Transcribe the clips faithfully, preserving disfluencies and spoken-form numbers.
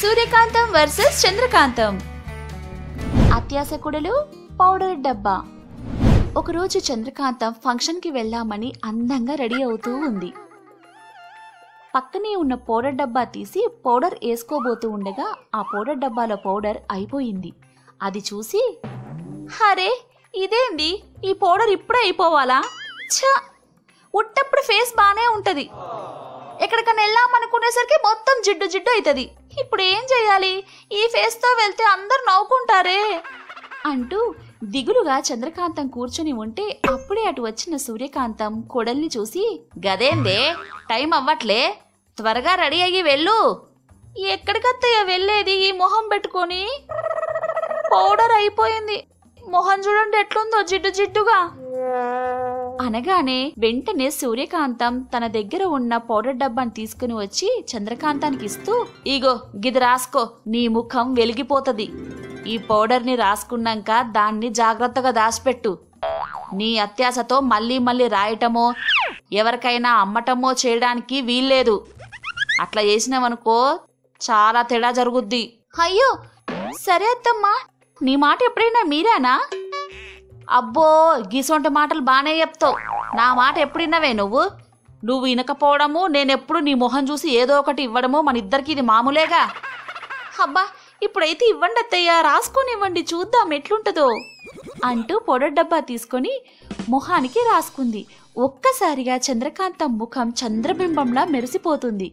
సూర్యకాంతం versus చంద్రకాంతం. అత్యాశకుడులు powder డబ్బా. ఒకరోజు చంద్రకాంతం ఫంక్షన్కి వెళ్దామని అందంగా రెడీ అవుతూ ఉంది. పక్కనే ఉన్న పౌడర్ డబ్బా తీసి పౌడర్ వేసుకోబోతూ ఉండగా ఆ పౌడర్ డబ్బాలో పౌడర్ అయిపోయింది. అది చూసి, హరే ఇదేంది, ఈ పౌడర్ ఇప్పుడే అయిపోవాలా? ఛ, ఉట్టప్పుడు ఫేస్ బానే ఉంటది, ఎక్కడికన్నా వెళ్ళామనుకునేసరికి మొత్తం జిడ్డు జిడ్డు అవుతుంది. ఇప్పుడు ఏం చెయ్యాలి? ఈ ఫేస్తో వెళ్తే అందరు నవ్వుకుంటారే అంటూ దిగులుగా చంద్రకాంతం కూర్చొని ఉంటే అప్పుడే అటు వచ్చిన సూర్యకాంతం కొడల్ని చూసి, గదేందే టైం అవ్వట్లే, త్వరగా రెడీ అయ్యి వెళ్ళు. ఎక్కడికత్తయ్య వెళ్ళేది ఈ మొహం పెట్టుకొని? పౌడర్ అయిపోయింది, మొహం చూడండి ఎట్లుందో జిడ్డు జిడ్డుగా అనగానే వెంటనే సూర్యకాంతం తన దగ్గర ఉన్న పౌడర్ డబ్బాని తీసుకుని వచ్చి చంద్రకాంతానికి ఇస్తూ, ఇగో గిది రాసుకో, నీ ముఖం వెలిగిపోతది. ఈ పౌడర్ని రాసుకున్నాక దాన్ని జాగ్రత్తగా దాచిపెట్టు. నీ అత్యాశతో మళ్ళీ మళ్ళీ రాయటమో ఎవరికైనా అమ్మటమో చేయడానికి వీల్లేదు. అట్లా చేసినావనుకో చాలా తేడా జరుగుద్ది. అయ్యో సరే అత్తమ్మా, నీ మాట ఎప్పుడైనా మీరేనా? అబ్బో గీసొంటి మాటలు బానే చెప్తావు, నా మాట ఎప్పుడిన్నవే నువ్వు? నువ్వు వినకపోవడము, నేనెప్పుడు నీ మొహం చూసి ఏదో ఒకటి ఇవ్వడము మన ఇద్దరికి ఇది మామూలేగా. అబ్బా ఇప్పుడైతే ఇవ్వండి అత్తయ్య, రాసుకొని ఇవ్వండి, చూద్దాం ఎట్లుంటుందో అంటూ పౌడర్ డబ్బా తీసుకొని మొహానికి రాసుకుంది. ఒక్కసారిగా చంద్రకాంతం ముఖం చంద్రబింబంలా మెరిసిపోతుంది.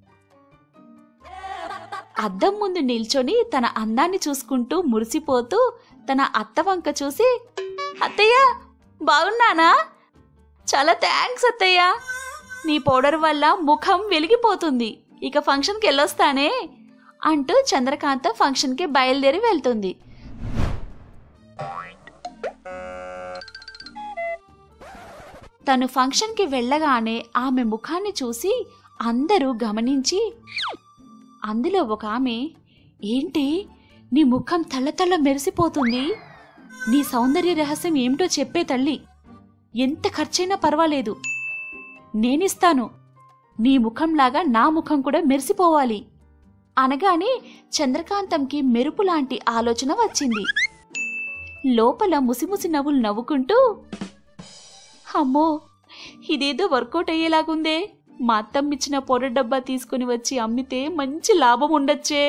అద్దం ముందు నిల్చొని తన అందాన్ని చూసుకుంటూ మురిసిపోతూ తన అత్త వంక చూసి, అత్తయ్య బాగున్నానా? చాలా థ్యాంక్స్ అత్తయ్య, నీ పౌడర్ వల్ల ముఖం వెలిగిపోతుంది, ఇక ఫంక్షన్కి వెళ్ళొస్తానే అంటూ చంద్రకాంత ఫంక్షన్కి బయలుదేరి వెళ్తుంది. తను ఫంక్షన్కి వెళ్ళగానే ఆమె ముఖాన్ని చూసి అందరూ గమనించి, అందులో ఒక ఆమె, ఏంటి నీ ముఖం తళ్ళతళ్ళ మెరిసిపోతుంది, నీ సౌందర్య రహస్యం ఏమిటో చెప్పే తల్లి, ఎంత ఖర్చైనా పర్వాలేదు నేనిస్తాను, నీ ముఖంలాగా నా ముఖం కూడా మెరిసిపోవాలి అనగానే చంద్రకాంతంకి మెరుపు లాంటి ఆలోచన వచ్చింది. లోపల ముసిముసి నవ్వులు నవ్వుకుంటూ, అమ్మో ఇదేదో వర్కౌట్ అయ్యేలాగుందే, మా అత్తమ్మిచ్చిన పౌడర్ డబ్బా తీసుకుని వచ్చి అమ్మితే మంచి లాభం ఉండొచ్చే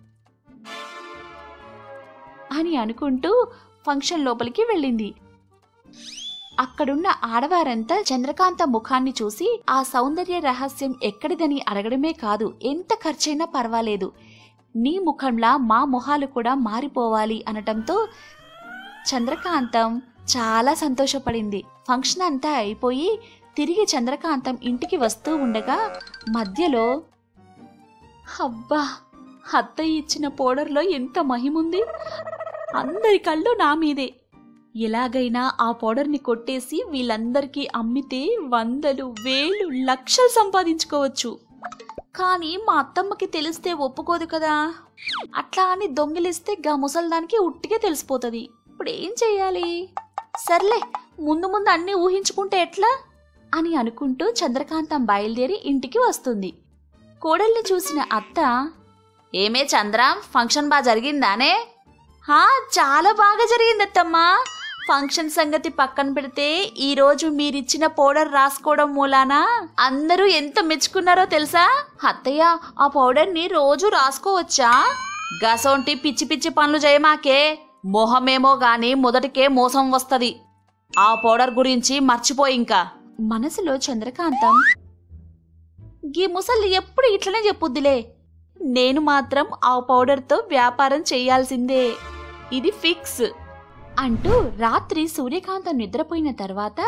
అని అనుకుంటూ ఫంక్షన్ లోపలికి వెళ్ళింది. అక్కడున్న ఆడవారంతా చంద్రకాంత ముఖాన్ని చూసి ఆ సౌందర్య రహస్యం ఎక్కడిదని అడగడమే కాదు, ఎంత ఖర్చైనా పర్వాలేదు, నీ ముఖంలా మా మొహాలు కూడా మారిపోవాలి అనటంతో చంద్రకాంతం చాలా సంతోషపడింది. ఫంక్షన్ అంతా అయిపోయి తిరిగి చంద్రకాంతం ఇంటికి వస్తూ ఉండగా మధ్యలో, అబ్బా అత్తయ్య ఇచ్చిన పౌడర్లో ఎంత మహిముంది, అందరి కళ్ళు నా మీదే, ఎలాగైనా ఆ పౌడర్ని కొట్టేసి వీళ్ళందరికీ అమ్మితే వందలు వేలు లక్షలు సంపాదించుకోవచ్చు. కానీ మా అత్తమ్మకి తెలిస్తే ఒప్పుకోదు కదా, అట్లా అని దొంగిలిస్తే గా ముసల్దానికి ఉట్టిగా తెలిసిపోతుంది. ఇప్పుడు ఏం చెయ్యాలి? సర్లే ముందు ముందు అన్నీ ఊహించుకుంటే ఎట్లా అని అనుకుంటూ చంద్రకాంతం బయలుదేరి ఇంటికి వస్తుంది. కోడల్ని చూసిన అత్త, ఏమే చంద్ర ఫంక్షన్ బాగా జరిగిందానే? హా చాలా బాగా జరిగింది అత్తమ్మా, ఫంక్షన్ సంగతి పక్కన పెడితే ఈరోజు మీరిచ్చిన పౌడర్ రాసుకోవడం మూలాన అందరూ ఎంత మెచ్చుకున్నారో తెలుసా? అత్తయ్య ఆ పౌడర్ని రోజు రాసుకోవచ్చా? గసొంటి పిచ్చి పిచ్చి పనులు చేయమాకే, మొహమేమో గాని మొదటికే మోసం వస్తది, ఆ పౌడర్ గురించి మర్చిపోయి. ఇంకా మనసులో చంద్రకాంతం, గీ ముసలి ఎప్పుడు ఇట్లనే చెప్పుద్దిలే, నేను మాత్రం ఆ పౌడర్తో వ్యాపారం చేయాల్సిందే, ఇది ఫిక్స్ అంటూ రాత్రి సూర్యకాంతం నిద్రపోయిన తర్వాత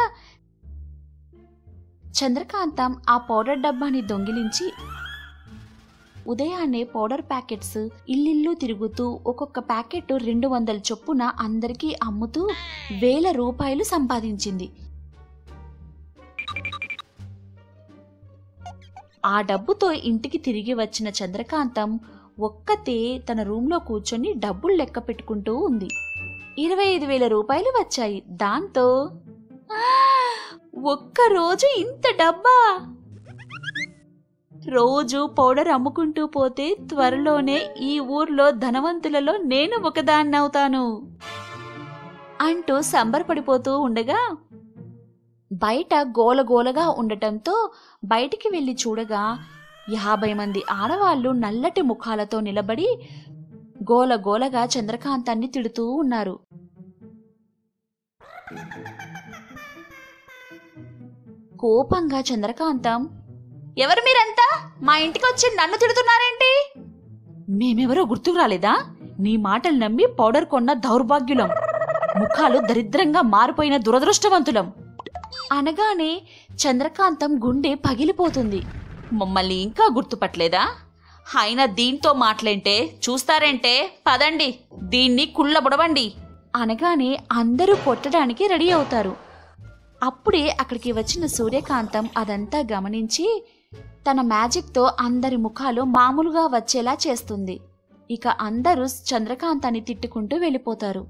చంద్రకాంతం ఆ పౌడర్ డబ్బాని దొంగిలించి ఉదయాన్నే పౌడర్ ప్యాకెట్స్ ఇల్లిల్లు తిరుగుతూ ఒక్కొక్క ప్యాకెట్ రెండు వందల చొప్పున అందరికీ అమ్ముతూ వేల రూపాయలు సంపాదించింది. ఆ డబ్బుతో ఇంటికి తిరిగి వచ్చిన చంద్రకాంతం ఒక్కతే తన రూంలో కూర్చొని డబ్బులు లెక్క పెట్టుకుంటూ ఉంది. ఇరవై ఐదు వేల రూపాయలు వచ్చాయి. దాంతో ఒక్కరోజు ఇంత డబ్బా, రోజు పౌడర్ అమ్ముకుంటూ పోతే త్వరలోనే ఈ ఊర్లో ధనవంతులలో నేను ఒకదాన్నవుతాను అంటూ సంబరపడిపోతూ ఉండగా బయట గోలగోలగా ఉండటంతో బయటికి వెళ్లి చూడగా యాభై మంది ఆడవాళ్లు నల్లటి ముఖాలతో నిలబడి గోలగోలగా చంద్రకాంతాన్ని తిడుతూ ఉన్నారు. కోపంగా చంద్రకాంతం, ఎవరు మీరంతా? మా ఇంటికి వచ్చి నన్ను తిడుతున్నారేంటి? మేమెవరో గుర్తుకు రాలేదా? నీ మాటలు నమ్మి పౌడర్ కొన్న దౌర్భాగ్యులం, ముఖాలు దరిద్రంగా మారిపోయిన దురదృష్టవంతులం అనగానే చంద్రకాంతం గుండె పగిలిపోతుంది. మమ్మల్ని ఇంకా గుర్తుపట్టలేదా? అయినా దీంతో మాటలేంటే, చూస్తారేంటే, పదండి దీన్ని కుళ్ళబుడవండి అనగానే అందరూ కొట్టడానికి రెడీ అవుతారు. అప్పుడే అక్కడికి వచ్చిన సూర్యకాంతం అదంతా గమనించి తన మ్యాజిక్తో అందరి ముఖాలు మామూలుగా వచ్చేలా చేస్తుంది. ఇక అందరూ చంద్రకాంతాన్ని తిట్టుకుంటూ వెళ్ళిపోతారు.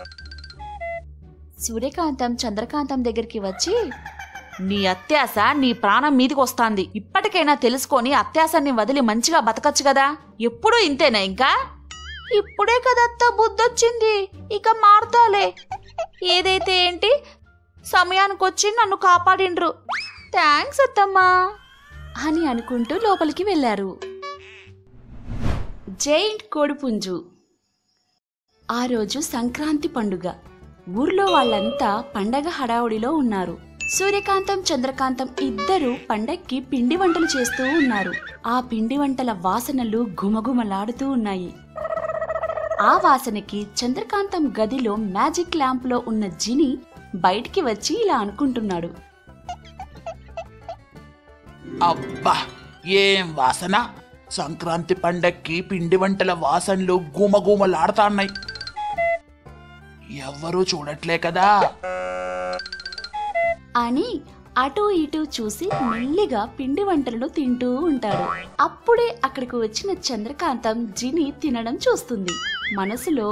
సూర్యకాంతం చంద్రకాంతం దగ్గరికి వచ్చి, నీ అత్యాశ నీ ప్రాణం మీదికి వస్తాంది. ఇప్పటికైనా తెలుసుకొని అత్యాశాన్ని వదిలి మంచిగా బతకచ్చు కదా. ఎప్పుడూ ఇంతేనా? ఇంకా ఇప్పుడే కదత్తా బుద్ధొచ్చింది, ఇక మారుతాలే. ఏదైతే ఏంటి, సమయానికొచ్చి నన్ను కాపాడిండ్రు, థ్యాంక్స్ అత్తమ్మా అని అనుకుంటూ లోపలికి వెళ్లారు. జైంట్ కోడిపుంజు. ఆ రోజు సంక్రాంతి పండుగ. ఊర్లో వాళ్ళంతా పండగ హడావుడిలో ఉన్నారు. సూర్యకాంతం చంద్రకాంతం ఇద్దరు పండక్కి పిండి వంటలు చేస్తూ ఉన్నారు. ఆ పిండి వంటల వాసనలు గుమగుమలాడుతూ ఉన్నాయి. ఆ వాసనకి చంద్రకాంతం గదిలో మ్యాజిక్ ల్యాంప్ లో ఉన్న జిని బయటికి వచ్చి ఇలా అనుకుంటున్నాడు. అబ్బా, ఏం వాసన! సంక్రాంతి పండక్కి పిండి వంటల వాసనలు గుమగుమలాడుతాన్నాయి. ఎవ్వరూ చూడట్లే కదా అని అటూ ఇటూ చూసి మెల్లిగా పిండి వంటలను తింటూ ఉంటాడు. అప్పుడే అక్కడికి వచ్చిన చంద్రకాంతం జిని తినడం చూస్తుంది. మనసులో,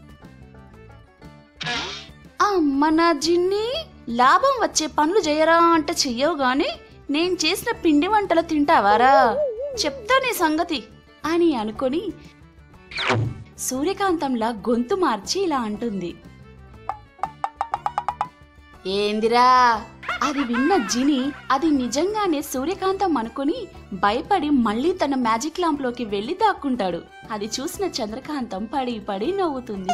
అమ్మ నా జిన్ని, లాభం వచ్చే పనులు చేయరా అంటే చెయ్యవు గాని నేను చేసిన పిండి వంటలు తింటావారా, చెప్తా నీ సంగతి అని అనుకొని సూర్యకాంతంలా గొంతు మార్చి ఇలా అంటుంది. ఏందిరా? అది విన్న జిని అది నిజంగానే సూర్యకాంతం అనుకుని భయపడి మళ్ళీ తన మ్యాజిక్ ల్యాంప్ లోకి వెళ్లి దాక్కుంటాడు. అది చూసిన చంద్రకాంతం పడి పడి నవ్వుతుంది.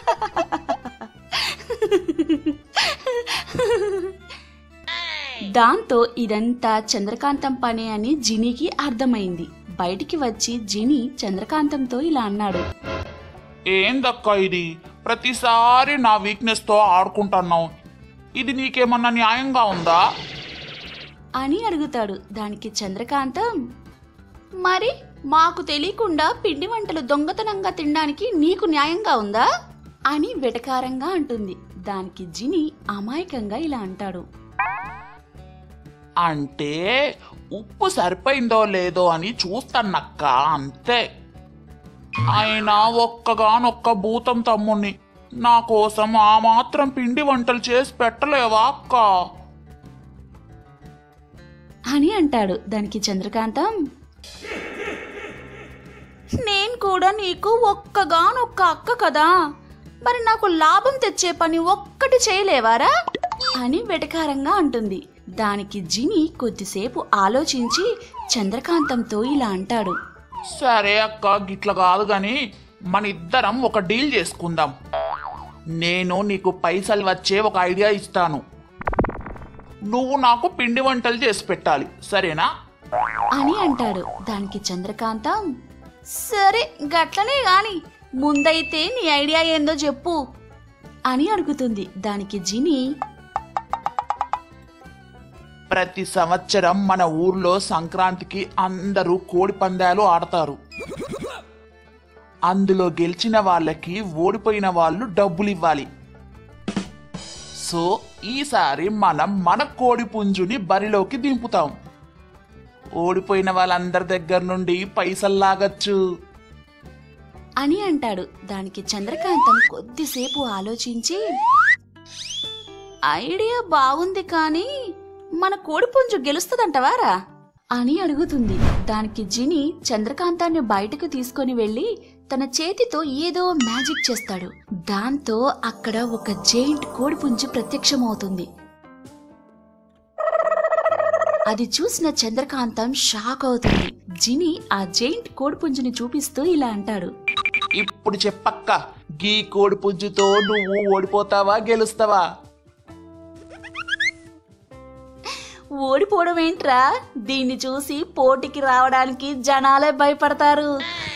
దాంతో ఇదంతా చంద్రకాంతం పనే అని జినికి అర్థమైంది. బయటికి వచ్చి జిని చంద్రకాంతంతో ఇలా అన్నాడు. ఏందక్కా ఇది? ప్రతిసారి నా వీక్నెస్ తో ఆడుకుంటున్నావు. ఇది నీకేమన్నా న్యాయంగా ఉందా అని అడుగుతాడు. దానికి చంద్రకాంతం, మరి మాకు తెలియకుండా పిండి వంటలు దొంగతనంగా తినడానికి నీకు న్యాయంగా ఉందా అని వెటకారంగా అంటుంది. దానికి జిని అమాయకంగా ఇలా అంటాడు. అంటే ఉప్పు సరిపోయిందో లేదో అని చూస్తానక్క, అంతే. అయినా ఒక్కగానొక్క భూతం తమ్ముణ్ణి, నా కోసం ఆ మాత్రం పిండి వంటలు చేసి పెట్టలేవా అక్క అని అంటాడు. దానికి చంద్రకాంతం, నేను కూడా నీకు ఒక్కగానొక్క అక్క కదా, మరి నాకు లాభం తెచ్చే పని ఒక్కటి చేయలేవారా అని వెటకారంగా అంటుంది. దానికి జిని కొద్దిసేపు ఆలోచించి చంద్రకాంతంతో ఇలా అంటాడు. సరే అక్క, గిట్ల కాదు గాని మన ఇద్దరం ఒక డీల్ చేసుకుందాం. నేను నీకు పైసలు వచ్చే ఒక ఐడియా ఇస్తాను, నువ్వు నాకు పిండి వంటలు చేసి పెట్టాలి, సరేనా అని అంటాడు. దానికి చంద్రకాంతం, సరే గట్లనే గాని ముందైతే నీ ఐడియా ఏందో చెప్పు అని అడుగుతుంది. దానికి జిని, ప్రతి సంవత్సరం మన ఊర్లో సంక్రాంతికి అందరూ కోడి పందాలు ఆడతారు. అందులో గెలిచిన వాళ్ళకి ఓడిపోయిన వాళ్ళు డబ్బులు ఇవ్వాలి. సో ఈసారి మనం మన కోడి పుంజుని బరిలోకి దింపుతాం. ఓడిపోయిన వాళ్ళందరి దగ్గర నుండి పైసలు లాగచ్చు అని అంటాడు. దానికి చంద్రకాంతం కొద్దిసేపు ఆలోచించి, ఐడియా బాగుంది కానీ మన కోడిపుంజు గెలుస్తుందంటవారా అని అడుగుతుంది. దానికి జిని చంద్రకాంతాన్ని బయటకు తీసుకొని వెళ్లి తన చేతితో ఏదో మ్యాజిక్ చేస్తాడు. దాంతో అక్కడ ఒక జైంట్ కోడిపుంజు ప్రత్యక్షమవుతుంది. అది చూసిన చంద్రకాంతం షాక్ అవుతుంది. జిని ఆ జైంట్ కోడిపుంజుని చూపిస్తూ ఇలా అంటాడు, ఇప్పుడు చెప్పక్క, గీ కోడిపుంజుతో నువ్వు ఓడిపోతావా గెలుస్తావా? ఓడిపోవడం ఏంట్రా, దీన్ని చూసి పోటీకి రావడానికి జనాలే భయపడతారు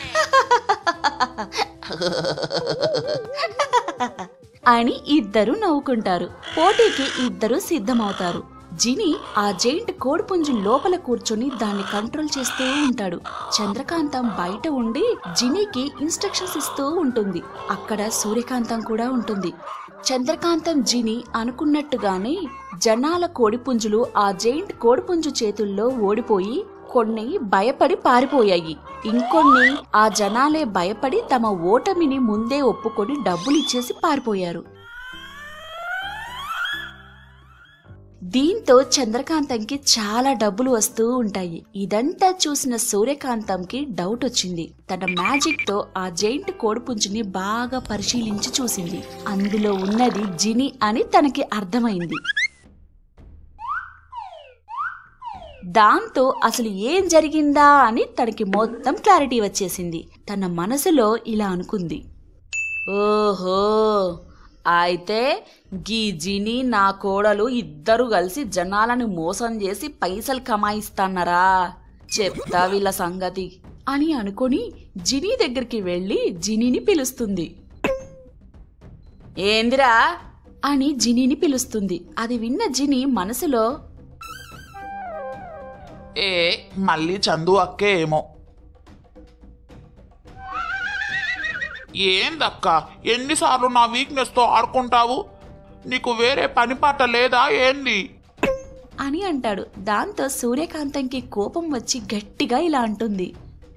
అని ఇద్దరు నవ్వుకుంటారు. పోటీకి ఇద్దరు సిద్ధమవుతారు. జిని ఆ జైంట్ కోడిపుంజు లోపల కూర్చొని దాన్ని కంట్రోల్ చేస్తూ ఉంటాడు. చంద్రకాంతం బయట ఉండి జినికి ఇన్స్ట్రక్షన్స్ ఇస్తూ ఉంటుంది. అక్కడ సూర్యకాంతం కూడా ఉంటుంది. చంద్రకాంతం జిని అనుకున్నట్టుగానే జనాల కోడిపుంజులు ఆ జైంట్ కోడిపుంజు చేతుల్లో ఓడిపోయి కొన్ని భయపడి పారిపోయాయి. ఇంకొన్ని ఆ జనాలే భయపడి తమ ఓటమిని ముందే ఒప్పుకొని డబ్బులిచ్చేసి పారిపోయారు. దీంతో చంద్రకాంతంకి చాలా డబ్బులు వస్తూ ఉంటాయి. ఇదంతా చూసిన సూర్యకాంతంకి డౌట్ వచ్చింది. తన మ్యాజిక్ తో ఆ జైంట్ కోడిపుంజుని బాగా పరిశీలించి చూసింది. అందులో ఉన్నది జిని అని తనకి అర్థమైంది. దాంతో అసలు ఏం జరిగిందా అని తనకి మొత్తం క్లారిటీ వచ్చేసింది. తన మనసులో ఇలా అనుకుంది, ఓహో, అయితే గీ జిని నా కోడలు ఇద్దరు కలిసి జనాలను మోసం చేసి పైసలు కమాయిస్తాన్నరా, చెప్తా వీళ్ళ సంగతి అని అనుకొని జిని దగ్గరికి వెళ్లి జినిని పిలుస్తుంది. ఏందిరా అని జినిని పిలుస్తుంది. అది విన్న జిని మనసులో, ఏ మళ్ళీ చందు అక్కే ఏమో. ఏందక్క, ఎన్నిసార్లు నా వీక్నెస్ తో ఆడుకుంటావు? నీకు వేరే పని పాట లేదా ఏంది అని అంటాడు. దాంతో సూర్యకాంతంకి కోపం వచ్చి గట్టిగా ఇలా అంటుంది,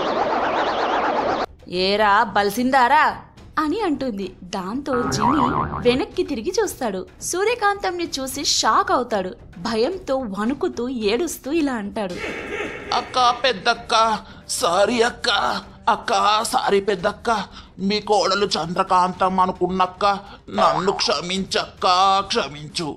ఏరా బలిసిందారా అని అంటుంది. దాంతో జిని వెనక్కి తిరిగి చూస్తాడు. సూర్యకాంతంని చూసి షాక్ అవుతాడు. భయంతో వణుకుతూ ఏడుస్తూ ఇలా అంటాడు, అక్క పెద్దక్క, సారీ అక్క, అక్క సారీ పెద్దక్క, మీ కోడలు చంద్రకాంతం అనుకున్నక్క, నన్ను క్షమించక్క, క్షమించు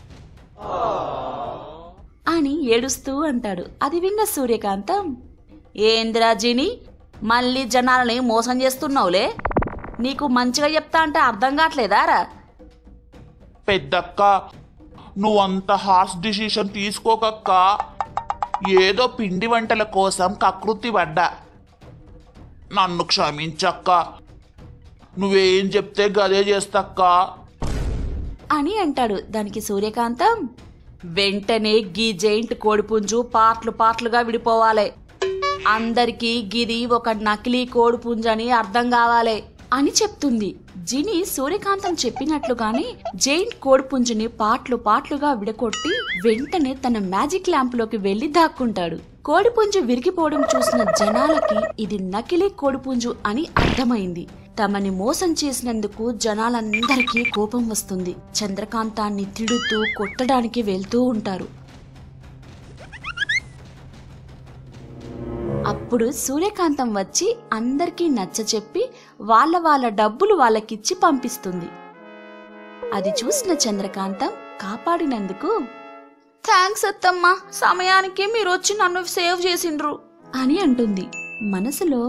అని ఏడుస్తూ అంటాడు. అది విన్న సూర్యకాంతం, ఏందిరా జిని, మళ్ళీ జనాలని మోసం చేస్తున్నావులే, నీకు మంచిగా చెప్తా అంటే అర్థం కావట్లేదారా? పెద్దక్క, నువ్వంత హార్ష్ డిసిషన్ తీసుకోకక్క. ఏదో పిండి వంటల కోసం కకృతి పడ్డా, నన్ను క్షమించక్క, నువ్వేం చెప్తే గదే చేస్తక్క అని అంటాడు. దానికి సూర్యకాంతం, వెంటనే గీ జైంట్ కోడిపుంజు పార్ట్లు పార్ట్లుగా విడిపోవాలి, అందరికీ గిది ఒక నకిలీ కోడిపుంజు అని అర్థం కావాలి అని చెప్తుంది. జిని సూర్యకాంతం చెప్పినట్లుగానే జైంట్ కోడిపుంజుని పార్ట్లు పార్ట్లుగా విడగొట్టి వెంటనే తన మ్యాజిక్ ల్యాంప్ లోకి వెళ్లి దాక్కుంటాడు. కోడిపుంజు విరిగిపోవడం చూసిన జనాలకి ఇది నకిలీ కోడిపుంజు అని అర్థమైంది. తమని మోసం చేసినందుకు జనాలందరికీ కోపం వస్తుంది. చంద్రకాంతాన్ని తిడుతూ కొట్టడానికి వెళ్తూ ఉంటారు. అప్పుడు సూర్యకాంతం వచ్చి అందరికీ నచ్చచెప్పి వాళ్ళ వాళ్ళ డబ్బులు వాళ్ళకిచ్చి పంపిస్తుంది. అది చూసిన చంద్రకాంతం కాపాడినందుకు, థ్యాంక్స్ అత్తమ్మా, సమయానికి మీరు వచ్చి నన్ను సేవ్ చేసిండ్రు అని అంటుంది. మనసులో,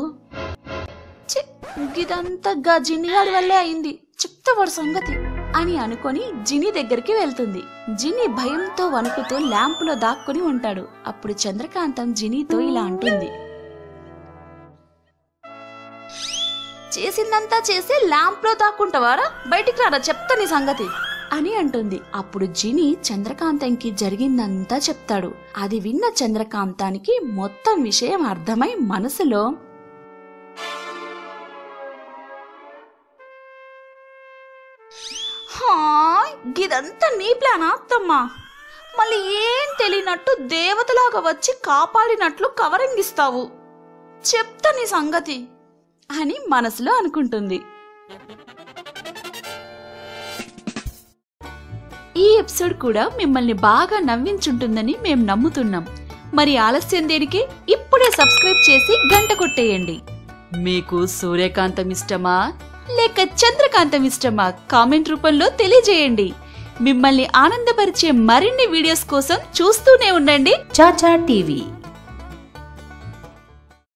ఇదంతా గా జినిగాడి వల్లే అయింది, చెప్తా వాడి సంగతి అని అనుకొని జిని దగ్గరికి వెళ్తుంది. జిని భయంతో వణుకుతూ ల్యాంపులో దాక్కుని ఉంటాడు. అప్పుడు చంద్రకాంతం జినితో ఇలా అంటుంది, చేసిందంతా చేసి ల్యాంప్ లో దాక్కుంటావారా, బయటికి రారా, చెప్తా నీ సంగతి అని అంటుంది. అప్పుడు జిని చంద్రకాంతంకి జరిగిందంతా చెప్తాడు. అది విన్న చంద్రకాంతానికి మొత్తం విషయం అర్థమై మనసులో, గిదంతా నీ ప్లాన్ అత్తమ్మా, మళ్ళీ ఏం తెలియనట్టు దేవతలాగా వచ్చి కాపాడినట్లు కవరింగ్ ఇస్తావు, చెప్తా నీ సంగతి అని మనసులో అనుకుంటుంది. ఈ ఎపిసోడ్ కూడా మిమ్మల్ని బాగా నవ్వించుంటుందని మేం నమ్ముతున్నాం. మరి ఆలస్యం దేనికి? ఇప్పుడే సబ్స్క్రైబ్ చేసి గంట కొట్టేయండి. మీకు సూర్యకాంతం ఇష్టమా లేక చంద్రకాంతం ఇష్టమా? కామెంట్ రూపంలో తెలియజేయండి. మిమ్మల్ని ఆనందపరిచే మరిన్ని వీడియోస్ కోసం చూస్తూనే ఉండండి చాచా టీవీ.